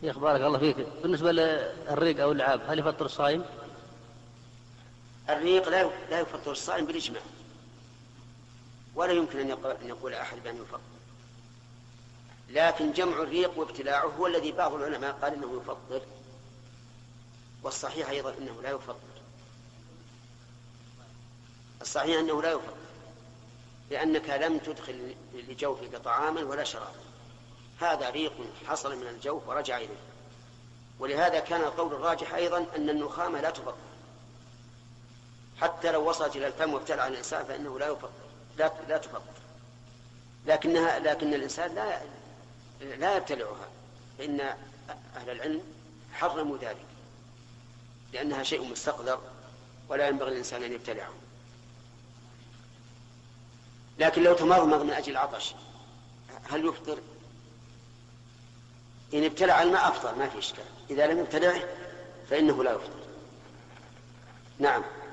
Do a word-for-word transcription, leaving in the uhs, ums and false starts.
شيخ بارك الله فيك، بالنسبة للريق أو اللعاب هل يفطر الصائم؟ الريق لا لا يفطر الصائم بالإجماع، ولا يمكن أن يقول أحد بأن يفطر، لكن جمع الريق وابتلاعه هو الذي بعض العلماء قال إنه يفطر، والصحيح أيضا أنه لا يفطر. الصحيح أنه لا يفطر، لأنك لم تدخل لجوفك طعاما ولا شرابا، هذا ريق حصل من الجوف ورجع إليه. ولهذا كان القول الراجح أيضا أن النخامة لا تفطر، حتى لو وصلت إلى الفم وابتلع الإنسان فإنه لا يفطر، لا لا تفطر، لكنها لكن الإنسان لا لا يبتلعها، فإن أهل العلم حرموا ذلك لأنها شيء مستقذر ولا ينبغي الإنسان أن يبتلعه. لكن لو تمضمض من أجل العطش هل يفطر؟ إن ابتلع الماء أفطر ما في إشكال، إذا لم يبتلعه فإنه لا يفطر. نعم.